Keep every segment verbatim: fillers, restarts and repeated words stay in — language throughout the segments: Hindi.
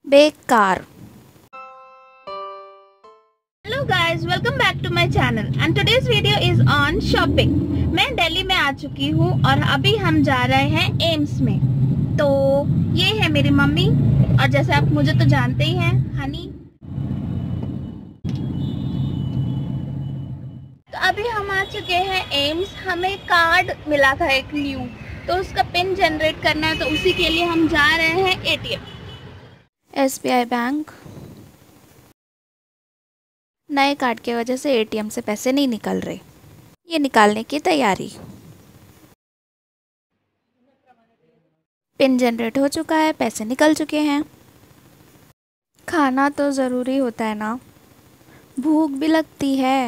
बेकार। Hello guys, welcome back to my channel and today's video is on shopping. मैं दिल्ली में आ चुकी हूँ और अभी हम जा रहे हैं एम्स में। तो ये है मेरी मम्मी और जैसे आप मुझे तो जानते ही हैं, हनी। तो अभी हम आ चुके हैं एम्स। हमें कार्ड मिला था एक न्यू, तो उसका पिन जनरेट करना है, तो उसी के लिए हम जा रहे हैं ATM. S B I bank. नए कार्ड की वजह से एटीएम से पैसे नहीं निकल रहे, ये निकालने की तैयारी। पिन जनरेट हो चुका है, पैसे निकल चुके हैं। खाना तो ज़रूरी होता है ना, भूख भी लगती है।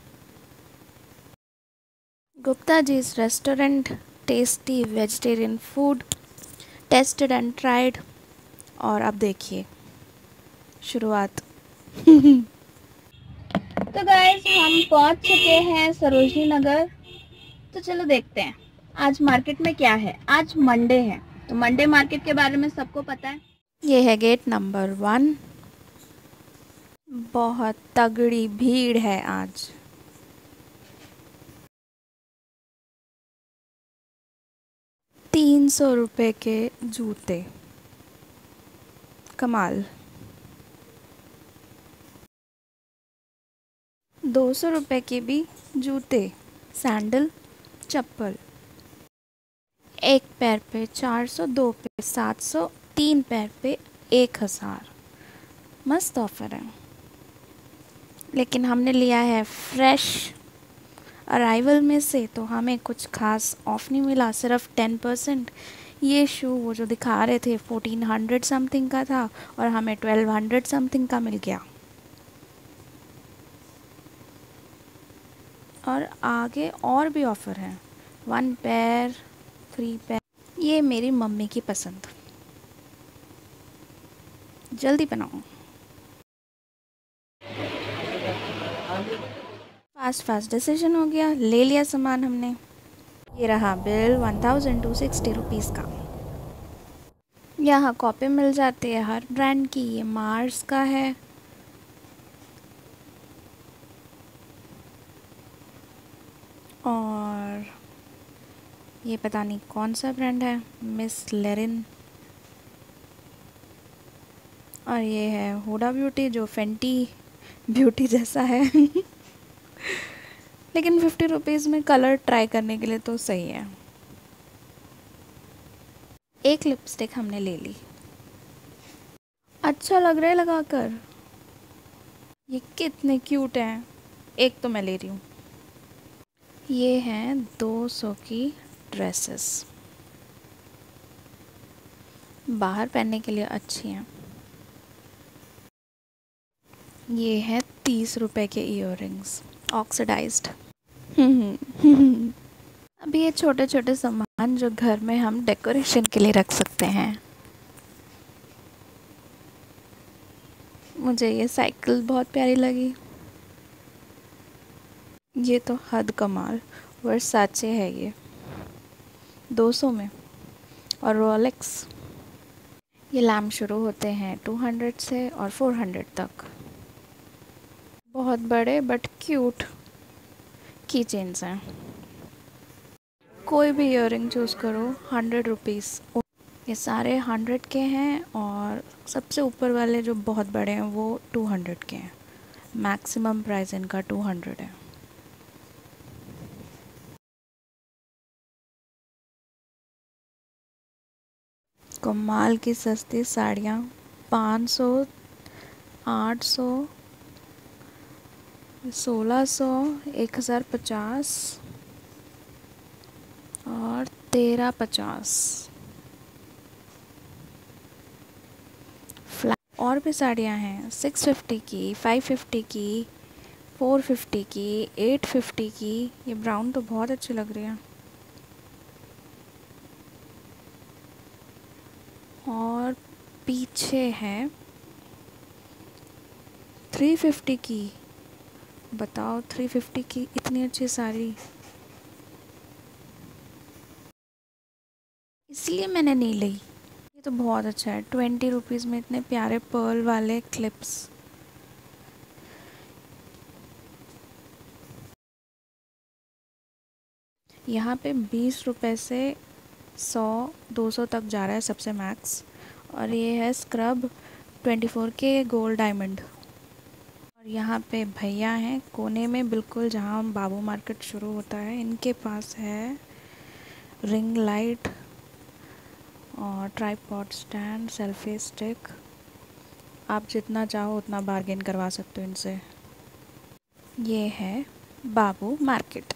Gupta ji's restaurant, tasty vegetarian food, tested and tried. और अब देखिए शुरुआत। तो गाइस, हम पहुंच चुके हैं सरोजनी नगर। तो चलो देखते हैं आज मार्केट में क्या है। आज मंडे है, तो मंडे मार्केट के बारे में सबको पता है। ये है गेट नंबर वन। बहुत तगड़ी भीड़ है आज। तीन सौ रुपये के जूते, कमाल। दो सौ रुपये के भी जूते, सैंडल, चप्पल। एक पैर पे चार सौ, दो पे सात सौ, तीन पैर पे एक हज़ार। मस्त ऑफर है, लेकिन हमने लिया है फ्रेश अराइवल में से, तो हमें कुछ खास ऑफ नहीं मिला, सिर्फ टेन परसेंट। ये शू वो जो दिखा रहे थे फोर्टीन हंड्रेड समथिंग का था और हमें ट्वेल्व हंड्रेड समथिंग का मिल गया। और आगे और भी ऑफ़र है, वन पैर थ्री पैर। ये मेरी मम्मी की पसंद, जल्दी बनाओ। फास्ट फास्ट डिसीजन हो गया, ले लिया सामान हमने। ये रहा bill, one thousand two sixty rupees का। यहाँ कॉपी मिल जाती है हर ब्रांड की। ये मार्स का है, और ये पता नहीं कौन सा ब्रांड है, मिस लेरिन। और ये है हुडा ब्यूटी, जो फेंटी ब्यूटी जैसा है। लेकिन फिफ्टी रुपीज़ में कलर ट्राई करने के लिए तो सही है। एक लिपस्टिक हमने ले ली, अच्छा लग रहा है लगाकर। ये कितने क्यूट हैं, एक तो मैं ले रही हूँ। ये हैं दो सौ की ड्रेसेस, बाहर पहनने के लिए अच्छी हैं। ये है तीस रुपए के ईयररिंग्स, ऑक्सीडाइज्ड। अभी ये छोटे छोटे सामान जो घर में हम डेकोरेशन के लिए रख सकते हैं। मुझे ये साइकिल बहुत प्यारी लगी। ये तो हद कमाल, वर्साचे है ये, दो सौ में। और रोलेक्स। ये लैम्प शुरू होते हैं टू हंड्रेड से और फोर हंड्रेड तक। बहुत बड़े बट क्यूट की चेन्स हैं। कोई भी ईयररिंग चूज़ करो, हंड्रेड रुपीज़। ये सारे हंड्रेड के हैं और सबसे ऊपर वाले जो बहुत बड़े हैं वो टू हंड्रेड के हैं। मैक्सिमम प्राइस इनका टू हंड्रेड है। कमाल की सस्ती साड़ियाँ, पाँच सौ, आठ सौ, सोलह सौ, एक हज़ार पचास और तेरह पचास। फ्लैट और भी साड़ियाँ हैं, सिक्स फिफ्टी की, फाइव फिफ्टी की, फोर फिफ्टी की, एट फिफ्टी की। ये ब्राउन तो बहुत अच्छी लग रही है। और पीछे है थ्री फिफ्टी की। बताओ, थ्री फिफ्टी की इतनी अच्छी साड़ी, इसलिए मैंने नहीं ली। ये तो बहुत अच्छा है, ट्वेंटी रुपीज़ में इतने प्यारे पर्ल वाले क्लिप्स। यहाँ पे बीस रुपए से सौ दो सौ तक जा रहा है सबसे मैक्स। और ये है स्क्रब ट्वेंटी फोर के गोल्ड डायमंड। और यहाँ पे भैया हैं कोने में, बिल्कुल जहाँ बाबू मार्केट शुरू होता है, इनके पास है रिंग लाइट और ट्राइपॉड स्टैंड, सेल्फी स्टिक। आप जितना चाहो उतना बार्गेन करवा सकते हो इनसे। ये है बाबू मार्केट।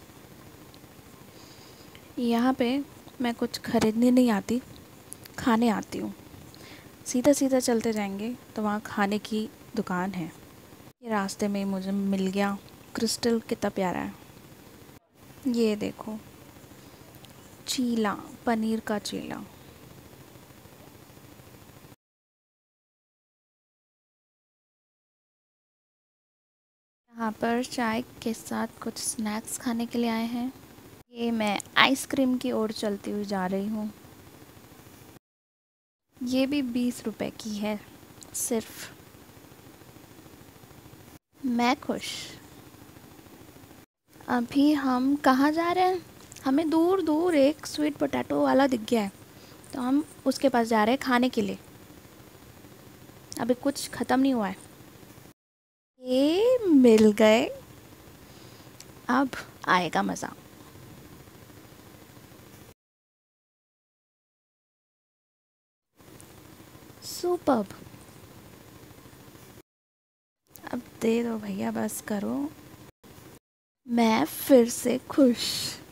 यहाँ पे मैं कुछ खरीदने नहीं आती, खाने आती हूँ। सीधा सीधा चलते जाएंगे तो वहाँ खाने की दुकान है। ये रास्ते में मुझे मिल गया क्रिस्टल, कितना प्यारा है। ये देखो चीला, पनीर का चीला। यहाँ पर चाय के साथ कुछ स्नैक्स खाने के लिए आए हैं। ये मैं आइसक्रीम की ओर चलती हुई जा रही हूँ। ये भी बीस रुपए की है सिर्फ। मैं खुश। अभी हम कहाँ जा रहे हैं? हमें दूर दूर एक स्वीट पोटैटो वाला दिख गया है, तो हम उसके पास जा रहे हैं खाने के लिए। अभी कुछ ख़त्म नहीं हुआ है। ये मिल गए, अब आएगा मज़ा। सुपर्ब। अब दे दो भैया, बस करो। मैं फिर से खुश।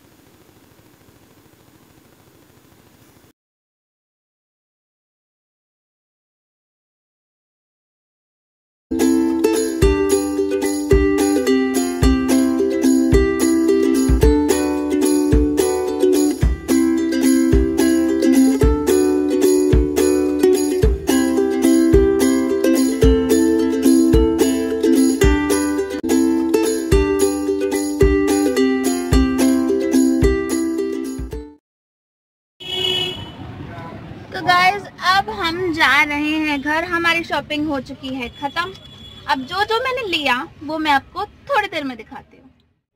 तो गाइज अब हम जा रहे हैं घर। हमारी शॉपिंग हो चुकी है खत्म। अब जो जो मैंने लिया वो मैं आपको थोड़ी देर में दिखाती हूँ।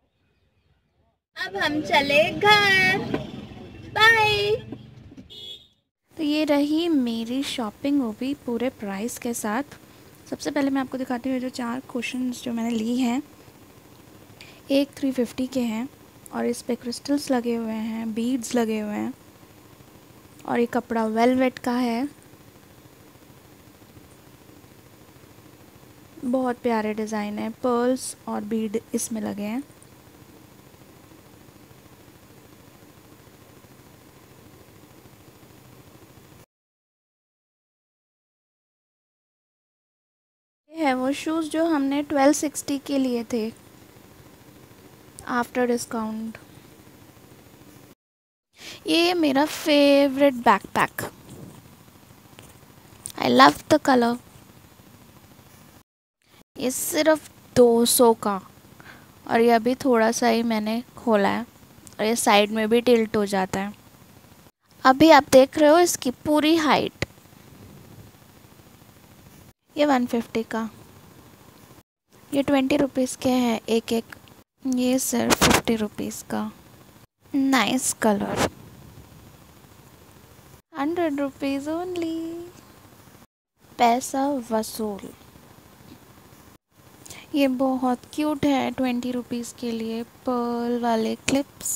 अब हम चले घर। बाय। तो ये रही मेरी शॉपिंग, वो भी पूरे प्राइस के साथ। सबसे पहले मैं आपको दिखाती हूँ जो चार कुशन्स जो मैंने ली हैं। एक थ्री फिफ्टी के हैं और इस पे क्रिस्टल्स लगे हुए हैं, बीड्स लगे हुए हैं। और ये कपड़ा वेलवेट का है, बहुत प्यारे डिज़ाइन है, पर्ल्स और बीड इसमें लगे हैं। ये है वो शूज़ जो हमने ट्वेल्व सिक्सटी के लिए थे आफ्टर डिस्काउंट। ये मेरा favourite backpack, I love the colour. ये सिर्फ दो सौ का, और ये अभी थोड़ा सा ही मैंने खोला है, और ये साइड में भी टिल्ट हो जाता है। अभी आप देख रहे हो इसकी पूरी हाइट। ये वन फिफ्टी का, ये ट्वेंटी रुपीज़ के हैं एक एक। ये सिर्फ फिफ्टी रुपीज़ का। Nice colour, hundred rupees only. पैसा वसूल। ये बहुत क्यूट है, ट्वेंटी रुपीज़ के लिए पर्ल वाले क्लिप्स।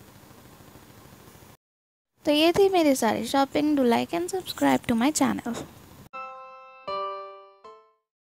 तो ये थी मेरी सारी shopping. Do like and subscribe to my channel.